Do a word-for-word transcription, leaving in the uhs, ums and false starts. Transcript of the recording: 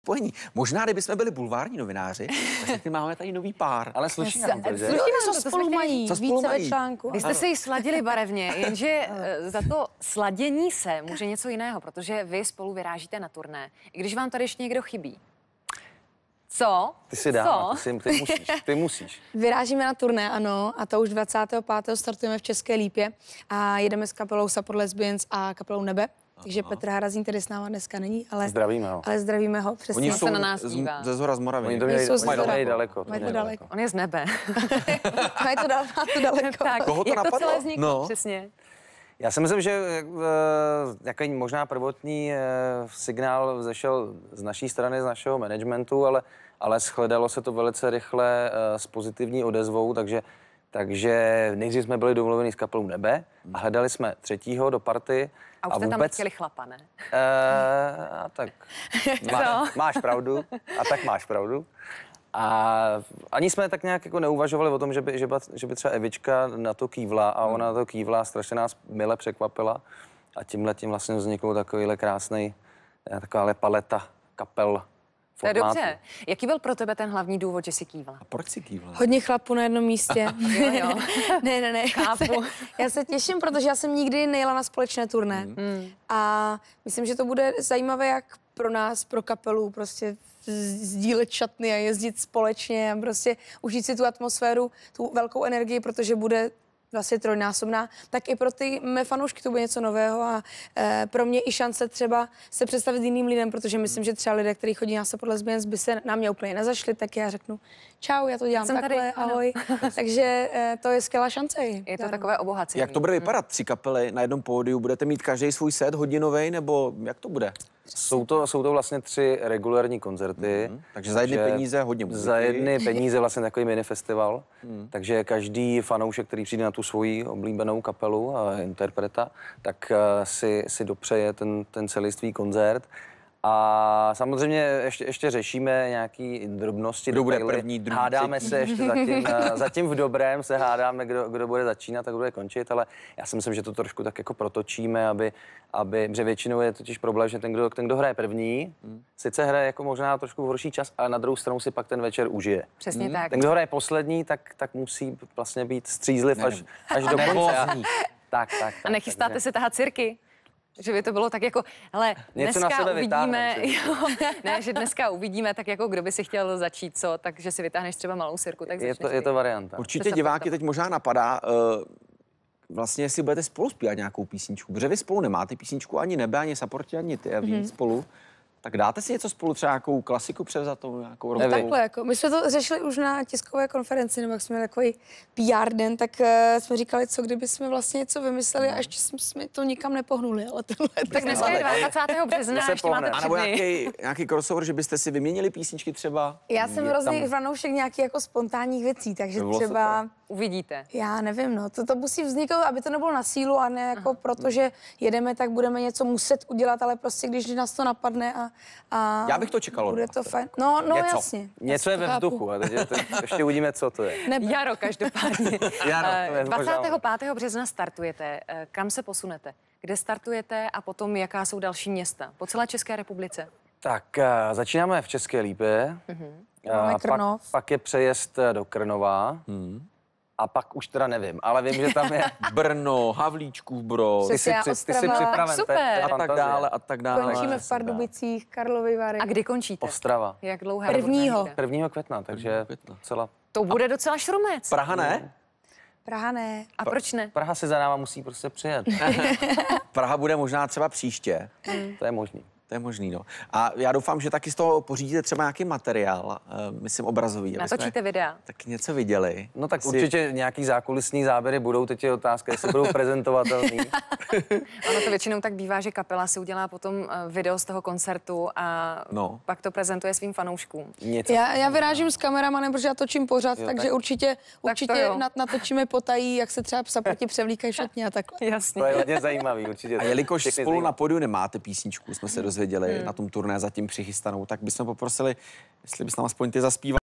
spojení. Možná, kdybychom byli bulvární novináři, tak máme tady nový pár. Ale sluší nám to, že? Sluší nám, co spolu mají, co spolu více mají. ve článku. Vy jste se jí sladili barevně, jenže za to sladění se může něco jiného, protože vy spolu vyrážíte na turné, i když vám tady ještě někdo chybí. Co? Ty si dá, ty, ty musíš, ty musíš. Vyrážíme na turné, ano, a to už dvacátého pátého startujeme v České Lípě a jedeme s kapelou Support Lesbians a kapelou Nebe. Takže Petr Harazín tady s náma dneska není, ale zdravíme ho. Ale zdravíme ho, přesně. Oni jsou se na nás dívá. ze zhora z Moravy. Oni to měli, jsou mají z to zhora. daleko. Mají to daleko. On je z nebe. Mají to, dal, má to daleko. Tak, Koho to jak napadlo? to celé vzniklo? No. Přesně. Já si myslím, že uh, jaký možná prvotní uh, signál zešel z naší strany, z našeho managementu, ale, ale shledalo se to velice rychle uh, s pozitivní odezvou, takže, takže nejdřív jsme byli domluveni s kapelou Nebe a hledali jsme třetího do party. A už a jste vůbec, tam chtěli chlapa, ne? Uh, a tak má, máš pravdu, a tak máš pravdu. A ani jsme tak nějak jako neuvažovali o tom, že by, že by, že by třeba Evička na to kývla a ona na to kývla, strašně nás mile překvapila a tímhletím vlastně vznikl takovýhle krásný, takováhle paleta kapel. To je dobře. Jaký byl pro tebe ten hlavní důvod, že jsi kývla? A proč si kývla? Hodně chlapů na jednom místě. Jo, jo. ne, ne, ne. Chápu. Já se těším, protože já jsem nikdy nejela na společné turné. Mm. A myslím, že to bude zajímavé jak pro nás, pro kapelu, prostě sdílet šatny a jezdit společně a prostě užít si tu atmosféru, tu velkou energii, protože bude vlastně trojnásobná, tak i pro ty mé fanoušky to bude něco nového a e, pro mě i šance třeba se představit jiným lidem, protože myslím, že třeba lidé, kteří chodí na Support Lesbians, by se na mě úplně nezašli, tak já řeknu čau, já to dělám Jsem takhle, tady, ahoj. Takže e, to je skvělá šance. Je to zároveň. takové obohacení. Jak to bude vypadat? Tři kapely na jednom pódiu? Budete mít každý svůj set hodinový, nebo jak to bude? Jsou to, jsou to vlastně tři regulární koncerty. Mm, takže za jedny peníze hodně muziky. Za jedny peníze vlastně takový mini festival. Mm. Takže každý fanoušek, který přijde na tu svoji oblíbenou kapelu a interpreta, tak uh, si, si dopřeje ten, ten celistvý koncert. A samozřejmě ještě, ještě řešíme nějaký drobnosti. Kdo bude detaily. první, druhý, Hádáme třetí. se ještě zatím, zatím v dobrém se hádáme, kdo, kdo bude začínat a kdo bude končit, ale já si myslím, že to trošku tak jako protočíme, aby, aby že většinou je totiž problém, že ten, kdo, ten, kdo hraje první, hmm. sice hraje jako možná trošku v horší čas, ale na druhou stranu si pak ten večer užije. Přesně Hmm. tak. Ten, kdo hraje poslední, tak, tak musí vlastně být střízliv až, až do konce. A, tak, tak, tak. A nechystáte takže... se tahat cirky? Že by to bylo tak jako, hele, něco na dneska sebe uvidíme, vytáhnem, jo, ne, že dneska uvidíme, tak jako kdo by si chtěl začít co, takže si vytáhneš třeba malou sirku, tak je to, je to varianta. Určitě diváky teď možná napadá, uh, vlastně jestli budete spolu zpívat nějakou písničku, protože vy spolu nemáte písničku ani Nebe, ani Supporti, ani ty, a vy mm-hmm. spolu. Tak dáte si něco spolu, třeba nějakou klasiku převzatou, nějakou No takhle, jako, my jsme to řešili už na tiskové konferenci, nebo jak jsme měli takový P R den, tak uh, jsme říkali, co kdyby jsme vlastně něco vymysleli a ještě jsme, jsme to nikam nepohnuli, ale tohle... Tak dneska je dvacátého března, ještě máte tři A nebo dny. nějaký, nějaký crossover, že byste si vyměnili písničky třeba? Já jsem hrozný fanoušek nějakých jako spontánních věcí, takže třeba... Uvidíte. Já nevím, no, to, to musí vzniknout, aby to nebylo na sílu a ne jako proto, že jedeme, tak budeme něco muset udělat, ale prostě když nás to napadne a, a já bych to čekal. bude to fajn. No, no něco. jasně. Něco je ve vzduchu, a teď ještě uvidíme, co to je. Nebe. Jaro každopádně. Jaro, to je dvacátého pátého března startujete. Kam se posunete? Kde startujete a potom jaká jsou další města? Po celé České republice? Tak uh, začínáme v České Lípě, Máme uh, pak, Krnov. pak je přejezd do Krnova Hmm. a pak už teda nevím, ale vím, že tam je... Brno, Havlíčkův Brod, Ty jsi, při, ty jsi Ostrava. připraven, Super. to je- to je a tak fantazie. dále, a tak dále. Končíme v Pardubicích, Karlovy Vary. A kdy končíte? Ostrava. Jak dlouhé? Prvního. dovolené jdete? prvního května, takže května. celá... To bude docela šrumec. Praha ne? Praha ne. A proč ne? Praha si za náma musí prostě přijet. Praha bude možná třeba příště. To je možný. To je možný, no. A já doufám, že taky z toho pořídíte třeba nějaký materiál, uh, myslím obrazový. aby jsme Natočíte videa. taky něco viděli. No tak Si- určitě nějaký zákulisní záběry budou, teď je otázka, jestli budou prezentovatelný. Ono to většinou tak bývá, že kapela si udělá potom eh, video z toho koncertu a No. pak to prezentuje svým fanouškům. Něco. Já, já vyrážím s kameramanem, protože já točím pořád, Jo, takže tak- určitě, to určitě jo. nat, natočíme potají, jak se třeba Supporti převlíkají šatně a takhle. Jasně. To je hodně zajímavý, určitě. A jelikož Všechny spolu zajímavý. na podiu nemáte písničku, jsme se dozvěděli na tom turné zatím přichystanou, tak bychom poprosili, jestli bys nám aspoň ty zaspíval.